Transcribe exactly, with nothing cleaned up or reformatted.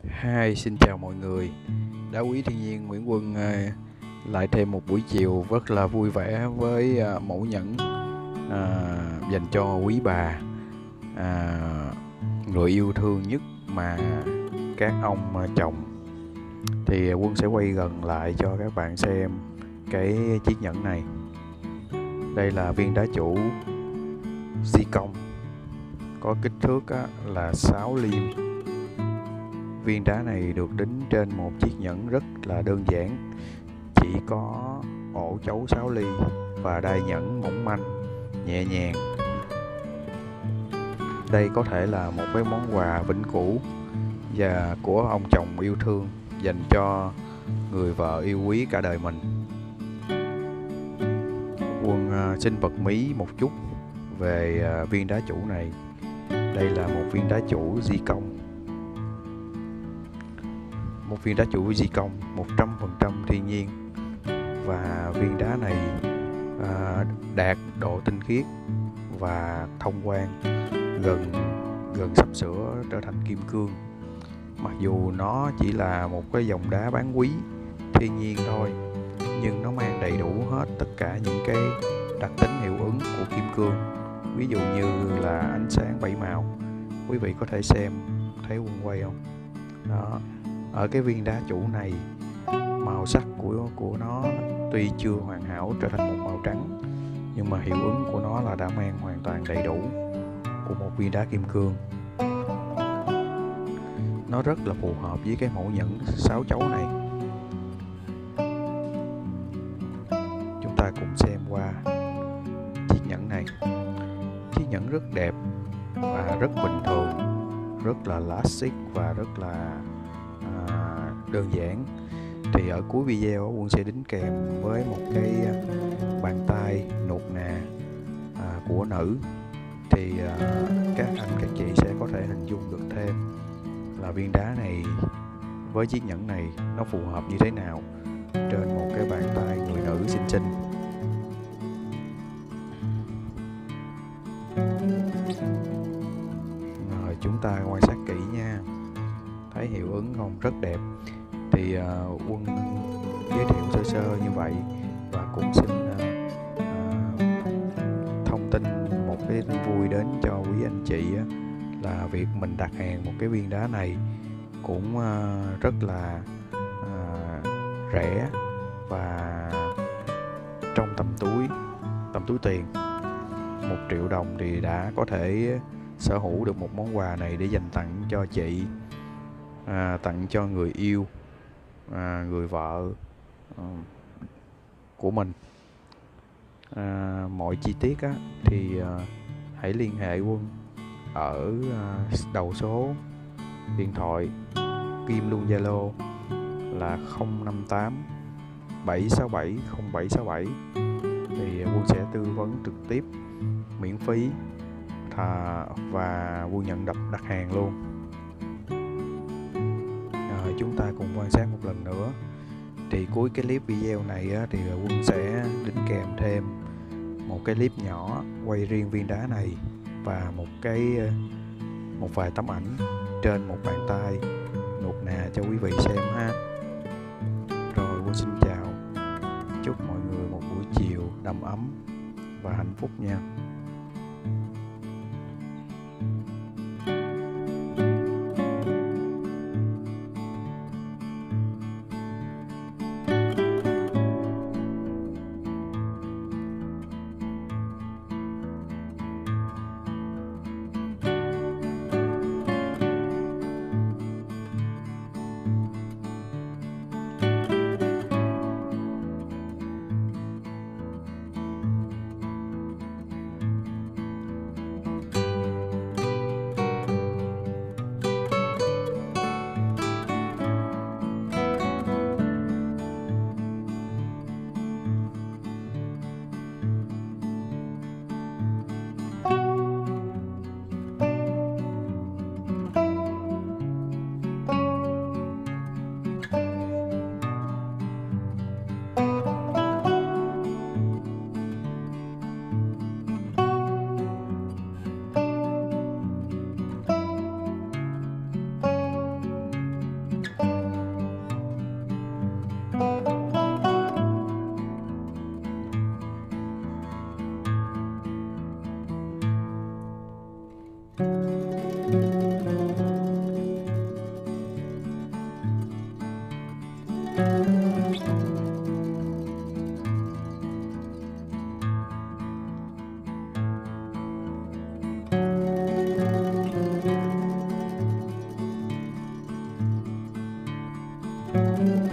Hi, xin chào mọi người. Đá quý thiên nhiên Nguyễn Quân à, lại thêm một buổi chiều rất là vui vẻ với à, mẫu nhẫn à, dành cho quý bà, à, người yêu thương nhất mà các ông à, chồng. Thì Quân sẽ quay gần lại cho các bạn xem cái chiếc nhẫn này. Đây là viên đá chủ zircon, có kích thước á, là sáu liêm. Viên đá này được đính trên một chiếc nhẫn rất là đơn giản, chỉ có ổ chấu sáu ly và đai nhẫn mỏng manh, nhẹ nhàng. Đây có thể là một cái món quà vĩnh cửu và của ông chồng yêu thương dành cho người vợ yêu quý cả đời mình. Quân uh, xin bật mí một chút về uh, viên đá chủ này. Đây là một viên đá chủ zircon, một viên đá chủ zircon một trăm phần trăm thiên nhiên, và viên đá này à, đạt độ tinh khiết và thông quang gần gần sắp sửa trở thành kim cương. Mặc dù nó chỉ là một cái dòng đá bán quý thiên nhiên thôi, nhưng nó mang đầy đủ hết tất cả những cái đặc tính hiệu ứng của kim cương. Ví dụ như là ánh sáng bảy màu. Quý vị có thể xem thấy Quân quay không? Đó. Ở cái viên đá chủ này, màu sắc của của nó tuy chưa hoàn hảo trở thành một màu trắng, nhưng mà hiệu ứng của nó là đã mang hoàn toàn đầy đủ của một viên đá kim cương. Nó rất là phù hợp với cái mẫu nhẫn sáu chấu này. Chúng ta cùng xem qua chiếc nhẫn này. Chiếc nhẫn rất đẹp và rất bình thường, rất là classic và rất là à, đơn giản. Thì ở cuối video Quân sẽ đính kèm với một cái bàn tay nuột nà à, của nữ. Thì à, các anh các chị sẽ có thể hình dung được thêm là viên đá này với chiếc nhẫn này nó phù hợp như thế nào trên một cái bàn tay người nữ xinh xinh. Rồi chúng ta quan sát kỹ nha, thấy hiệu ứng không? Rất đẹp. Thì uh, Quân giới thiệu sơ sơ như vậy, và cũng xin uh, uh, thông tin một cái tin vui đến cho quý anh chị uh, là việc mình đặt hàng một cái viên đá này cũng uh, rất là uh, rẻ và trong tầm túi tầm túi tiền. Một triệu đồng thì đã có thể sở hữu được một món quà này để dành tặng cho chị, à, tặng cho người yêu, à, người vợ à, của mình. À, mọi chi tiết á, thì à, hãy liên hệ Quân ở à, đầu số điện thoại, kim luôn Zalo là không năm tám bảy sáu bảy không bảy sáu bảy. Thì Quân sẽ tư vấn trực tiếp miễn phí thà, và Quân nhận đặt đặt hàng luôn. Rồi chúng ta cùng quan sát một lần nữa. Thì cuối cái clip video này á, thì Quân sẽ đính kèm thêm một cái clip nhỏ quay riêng viên đá này và một cái một vài tấm ảnh trên một bàn tay nuột nà cho quý vị xem ha. Rồi Quân xin chào, chúc mọi người một buổi chiều đầm ấm và hạnh phúc nha. Thank you.